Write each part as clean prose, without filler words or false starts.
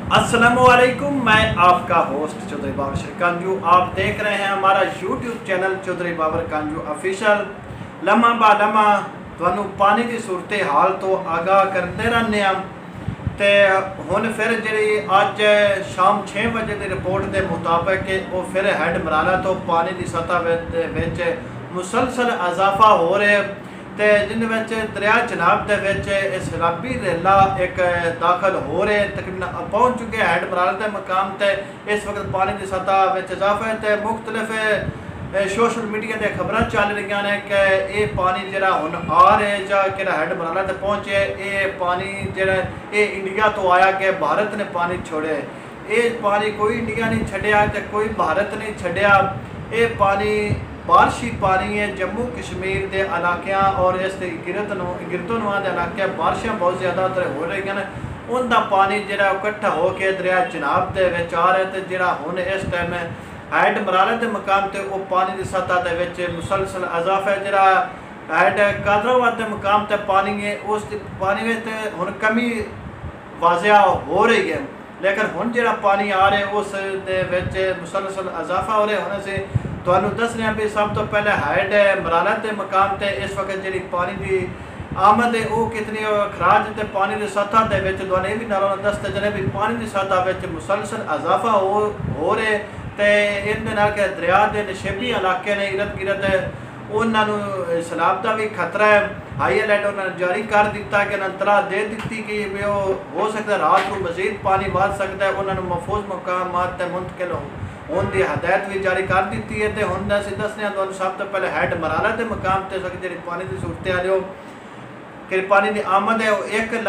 अस्सलामुअलैकुम, मैं आपका होस्ट चौधरी बाबर कांजू। आप देख रहे हैं हमारा YouTube channel Chaudhary Babar Kanju official. लम्हा बा लम्हा तुहानू पानी की सूरत हाल तो आगाह करते रहने हम। तो हुण फिर जी अज शाम 6 बजे की रिपोर्ट के मुताबिक वो फिर हैड मराला तो पानी की सतह मुसलसल इजाफा हो रहा है। तो जिन्हें दरिया चनाब के सैलाबी रेला एक दाखिल हो रहे तकरीबन पहुँच चुके हैड मराला के मकाम से। इस वक्त पानी की सतह इजाफा है तो मुख्तलिफ सोशल मीडिया से खबर चल रही ने कि ये पानी जरा हुण आ रहा है या कि हैड मराला तक पहुँचे। ये पानी जरा ये इंडिया तो आया कि भारत ने पानी छोड़े। ये पानी कोई इंडिया नहीं छड्या तो कोई भारत नहीं छड्या। ये पानी बारिशी पानी है जम्मू कश्मीर के इलाकों और इस गिरदोनवा के इलाके बारिशें बहुत ज़्यादा हो रही हैं। उनका पानी जो इकट्ठा होकर दरिया चनाब के आ रहा है तो जो हुण इस टाइम हैड मराला के मकाम से वो पानी की सतह के मुसलसल इजाफा है। जो हैड कादराबाद के मकाम से पानी है उस पानी में हुण कमी वाजिया हो रही है, लेकिन हुण जो पानी आ रहा है उस मुसलसल इजाफा हो रहा है। हुण असीं तुहानू दस रहे भी सब तो पहले हैड मराला के मकाम से इस वक्त जी पानी की आमद है वो कितनी खराज तो पानी की सतह के तुहानू ये भी नालों दसते चले भी पानी की सतह मुसलसल इजाफा हो रहे। तो इन दरिया के नशेबी इलाके ने इरद गिरद उन्होंने सैलाब का भी खतरा है। हाई अलर्ट उन्होंने जारी कर दिता कि इतला दे दी कि हो सकता है रात को मजीद पानी बढ़ सकता है। उन्होंने महफूज मकाम मुंतकिल होने की हदायत भी जारी कर दी है। तो हम असीं दसने तुहानू सब तो पहले हैड मराला के मकाम से जी पानी की सूरत हाल हो कि पानी की आमद है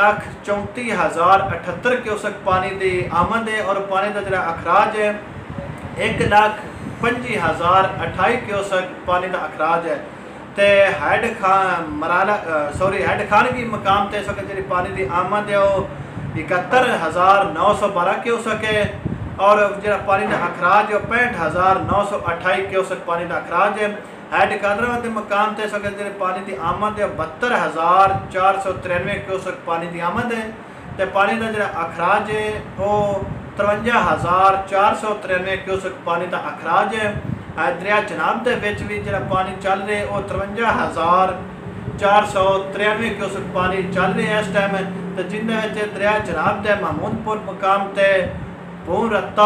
1,34,078 क्यूसेक पानी की आमद है और पानी का जो अखराज है 1,25,028 क्यूसेक पानी का अखराज है। तो हैड खान की मकाम से इस वक्त जी पानी की आमद है वो 71,912 क्यूसेक है और जो पानी का अखराज है 65,928 क्यूसेक पानी का अखराज है। हैड कादराबाद के मकाम से इस वक्त जी पानी की आमद है 72,493 क्यूसेक पानी की आमद है। तो पानी का जो अखराज है वो 53,493 क्यूसेक पानी का अखराज है। दरिया चनाब के भी जो पानी चल रहा है वो 53,493 क्यूसेक पानी चल रहा है इस टाइम। तो जिन्हें दरिया चनाब के महमूदपुर मकाम से पूर रत्ता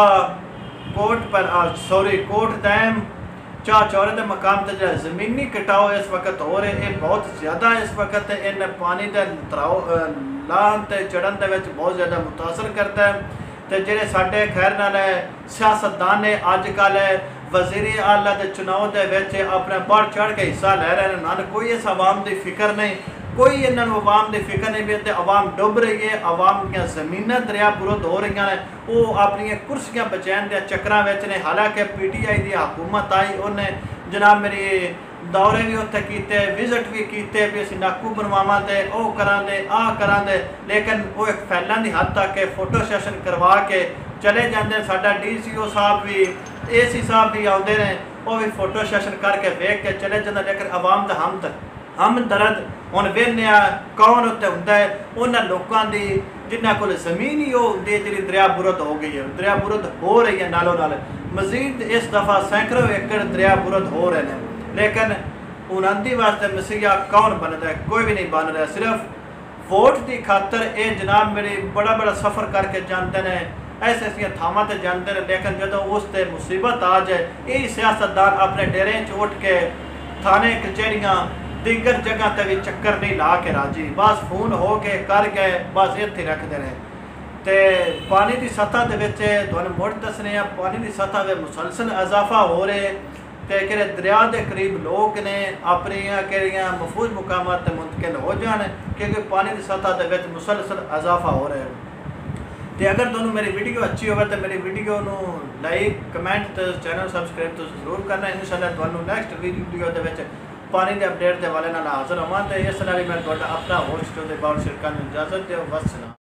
कोट दैम चौरे के मकाम से जो जमीनी कटाव इस वक्त हो रहे हैं बहुत ज़्यादा इस वक्त इन पानी के लान से चढ़न के बहुत ज़्यादा मुतासर करता है। तो जे साढ़े खैर नाल सियासतदान ने अजकल वजीर आला के चुनाव के अपने बढ़ चढ़ के हिस्सा लै रहे हैं। उन्होंने कोई इस आवाम की फिक्र नहीं, कोई इन्होंने आवाम की फिक्र नहीं भी। आवाम डुब रही है, आवाम दी जमीन दरिया बुरुद हो रही हैं। वो अपन कुर्सियां बचाने के चक्कर ने हालांकि PTI की हुकूमत आई उन्हें जनाब मेरी दौरे भी उत्थे किए विजिट भी किए भी असीं नाकू बनवावां ते ओ करां दे आ करां दे, लेकिन वो एक फैलां की हद तक फोटो सेशन करवा के चले जाते। साडा DCO साहब भी AC साहब भी आते हैं वो भी फोटो सेशन करके वेख के चले जाते, लेकिन आवाम का हम दर्द हुण वेखने कौन उत्ते हुंदा है उन्हां लोकां दी जिन्हां कोल जमीन ही होंदी है जी दरिया बुरुद हो गई है। दरिया बुरुद हो रही है नालों नाल मजीद इस दफ़ा सैकड़ों एकड़ दरिया बुरुद हो रहे हैं, लेकिन उन्होंने वास्ते मसीहा कौन बनता है? कोई भी नहीं बन रहा। सिर्फ वोट की खातर ये जनाब मेरे बड़ा बड़ा सफ़र करके जानते हैं, ऐसे थावां ते जानते हैं, लेकिन जो उस ते मुसीबत आ जाए यही सियासतदान अपने डेरे च उठ के थाने कचहरियाँ दीगर जगह ते भी चक्कर नहीं ला के राजी, बस फोन हो के कर गए बस इत्थे रखते रहे। तो पानी की सतह के तुहानू मुड़ दसने पानी की सतह में मुसलसल इजाफा हो रहे तो कि दरिया के करीब लोग ने अपनी महफूज मुकाम पर मुंतकिल हो जाए क्योंकि पानी की सतह के मुसलसल इजाफा हो रहा है। तो अगर तुहानू मेरी वीडियो अच्छी हो तो मेरी वीडियो को लाइक कमेंट तो चैनल सबसक्राइब तो जरूर करना। इंशाअल्लाह तुहानू नैक्सट वीडियो के पानी के अपडेट के हवाले हाजिर होवां। तो इस नाल मैं तुहाडा अपना होस्ट चौधरी बाबर कांजू इजाजत दो। वस्सलाम।